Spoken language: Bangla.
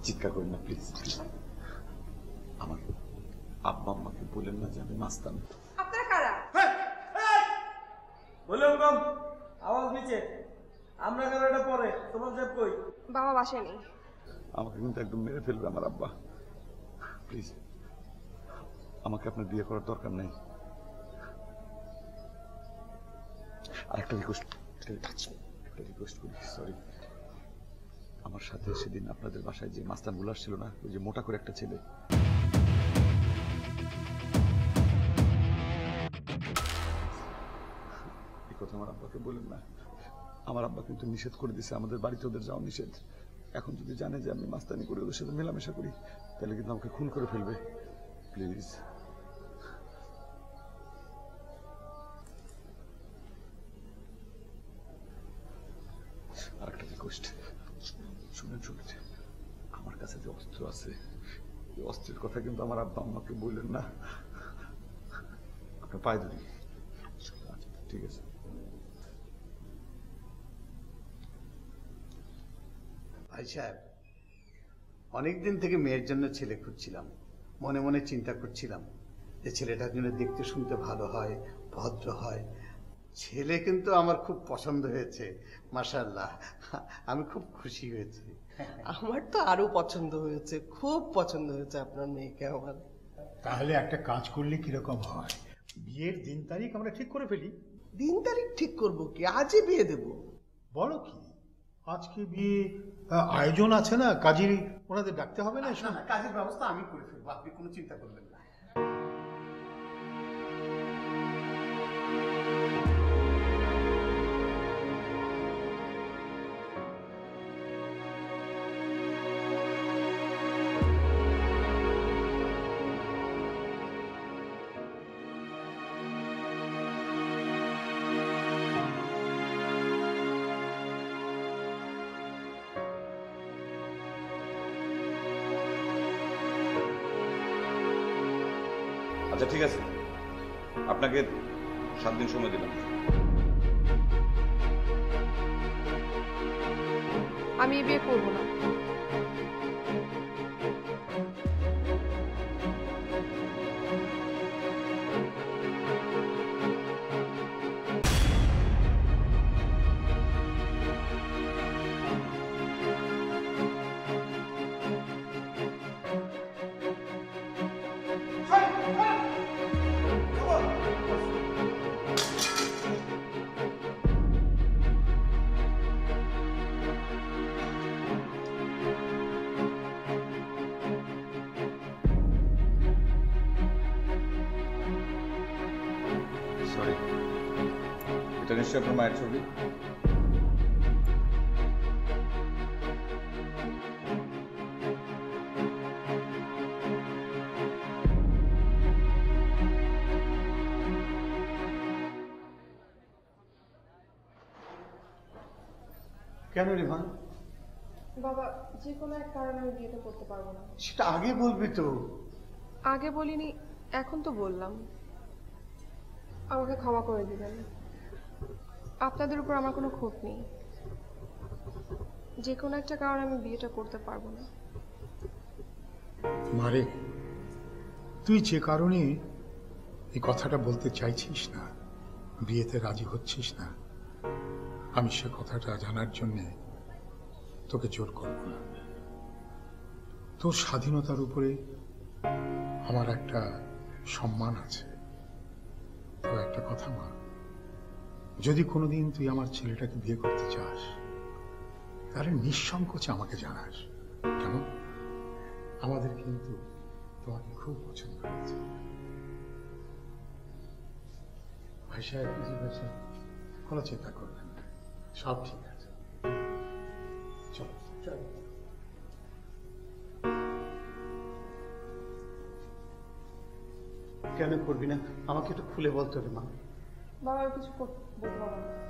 চিৎকার করেন না প্লিজ। আমার আব্বা আম্মাকে বলেন না যে আমি মাস্তান। আপনারা কারা? বললাম কম আওয়াজ নিচে। আমরা কেন এটা পরে তোমার সাহেব কই? বাবা বাসায় নেই। আমাকে কিন্তু একদম মেরে ফেলবে আমার আব্বা। প্লিজ আমাকে আপনার বিয়ে করার দরকার নেই। আর একটা রিকোয়েস্ট করি, সরি। আমার সাথে সেদিন আপনাদের বাসায় যে মাস্তানগুলো আসছিল না, ওই যে মোটা করে একটা ছেলে, এই কথা আমার আব্বাকে বলেন না। আমার আব্বা কিন্তু নিষেধ করে দিছে, আমাদের বাড়িতে ওদের যাওয়া নিষেধ। এখন যদি জানে যে আমি মাস্তানি করি, ওদের সাথে মেলামেশা করি, তাহলে কিন্তু আমাকে খুন করে ফেলবে। প্লিজ আর একটা রিকোয়েস্ট, শুনেন, আমার কাছে যে অস্ত্র আছে, এই অস্ত্রের কথা কিন্তু আমার আব্বা আম্মাকে বললেন না। আপনার পায়ে ধরি। আচ্ছা ঠিক আছে। ভাই সাহেব, অনেকদিন থেকে মেয়ের জন্য ছেলে খুঁজছিলাম। মনে মনে চিন্তা করছিলাম যে ছেলেটার জন্য দেখতে শুনতে ভালো হয়, ভদ্র হয়। ছেলে কিন্তু আমার খুব পছন্দ হয়েছে, মাশাআল্লাহ। আমি খুব খুশি হয়েছি। আমার তো আরো পছন্দ হয়েছে, খুব পছন্দ হয়েছে আপনার মেয়েকে আমার। তাহলে একটা কাজ করলে কিরকম হয়, বিয়ের দিন তারিখ আমরা ঠিক করে ফেলি। দিন তারিখ ঠিক করবো কি, আজই বিয়ে দেব। বলো কি, আজকে বিয়ে আয়োজন আছে না, কাজী ওনাদের ডাকতে হবে না? না, কাজের ব্যবস্থা আমি করে ফেলবো, আপনি কোনো চিন্তা করবেন না। আচ্ছা ঠিক আছে, আপনাকে 7 দিন সময় দিলাম। আমি এই বিয়ে করবো না। সরি, এটা নিশ্চয়ই আপনার মায়ের ছবি। কেন রিভান? বাবা, যে কোনো এক কারণে আমি বিয়েটা করতে পারবো না। সেটা আগে বলবি তো। আগে বলিনি, এখন তো বললাম। আমাকে ক্ষমা করে দিবেন। আপনাদের উপর আমার কোনো ক্ষোভ নেই। যে কোনো একটা কারণে আমি বিয়েটা করতে পারবো না। মারে, তুই যে কারণে এই কথাটা বলতে চাইছিস না, বিয়েতে রাজি হচ্ছিস না, আমি সে কথাটা জানার জন্যে তোকে জোর করব না। তোর স্বাধীনতার উপরে আমার একটা সম্মান আছে। তো একটা কথা মা, যদি কোনোদিন তুই আমার ছেলেটাকে বিয়ে করতে চাস, তাহলে নিঃসংকোচে আমাকে জানাস, কেমন? আমাদের কিন্তু তোমাকে খুব পছন্দ হয়েছে। ভাই সাহেব বুঝে গেছেন, কোনো চিন্তা করবেন না, সব ঠিক আছে। চলো চলো। কেন করবি না? আমাকে একটু খুলে বলতে হবে মা। বাবা, কিছু বলতে পারবো না।